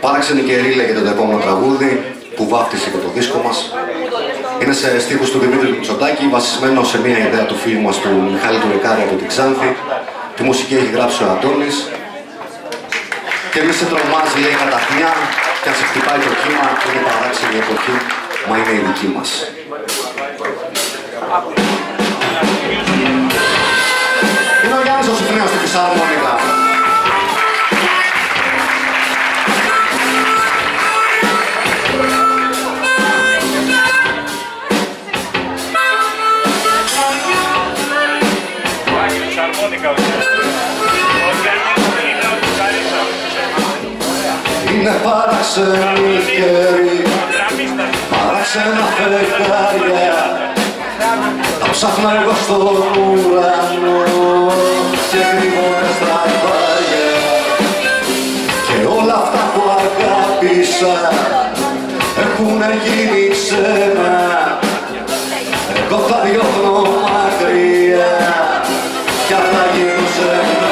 Παράξενη καιρή λέγεται το επόμενο τραγούδι που βάφτισε και το δίσκο μας. Είναι σε στίχους του Δημήτρη Μητσοτάκη, βασισμένο σε μια ιδέα του φίλου μας του Μιχάλη του Ρικάρη από την Ξάνθη. Τη μουσική έχει γράψει ο Αντώνης. Και μη σε τρομάζει, λέει, καταχνιά, και αν σε χτυπάει το κύμα, είναι παράξενη εποχή, μα είναι η δική μας. Είναι ο Γιάννης ο Συμφωνίος στη φυσαρμόνικα. Είναι παράξενη καιρή, παράξενα φεγγάρια, τα ψάχνω εγώ στον ουρανό και κρύβομαι στα βάρια. Και όλα αυτά που αγάπησα έχουνε γίνει ξένα, εγώ θα διώχνω μακριά κι αυτά γίνουν σε μένα.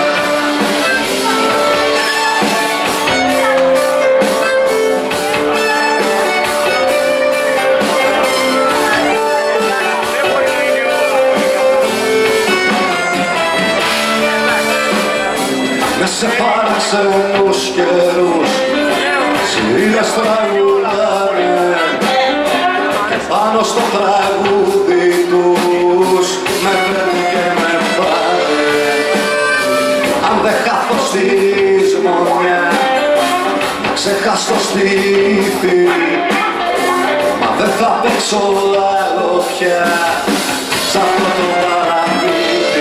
Σε παράξενους καιρούς σειρές τραγουδάνε και πάνω στο τραγούδι τους με φέρνουν και με πάνε. Αν δεν χάθω στη λησμονιά να ξεχάσω στήθη, μα δεν θα παίξω άλλο πια σ' αυτό το παραμύθι.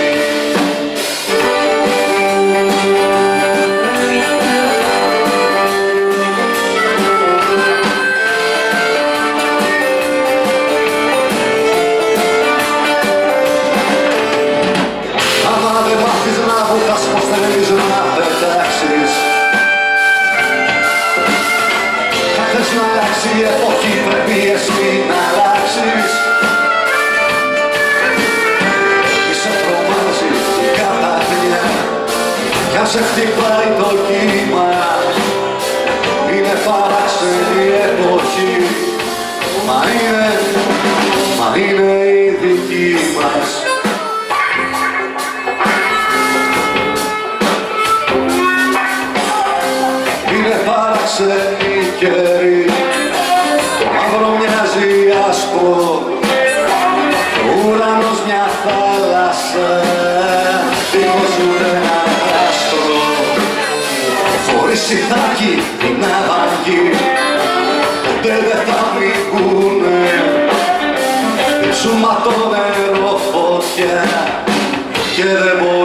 Η εποχή πρέπει εσύ να αλλάξεις. Είσαι τρομάζει η καταχνιά κι αν σε χτυπάει το κύμα, είναι παράξενη εποχή, μα είναι η δική μας. Είναι παράξενη καιρή, μοιάζει άσπρο, ο ουρανός μια θάλασσα, δίχως ούτε ένα άστρο. Χωρίς ηθάκι την αβαγή, ποτέ δεν θα μηγούνε, ζούμα το νερό φωτιά και δεν μπορεί.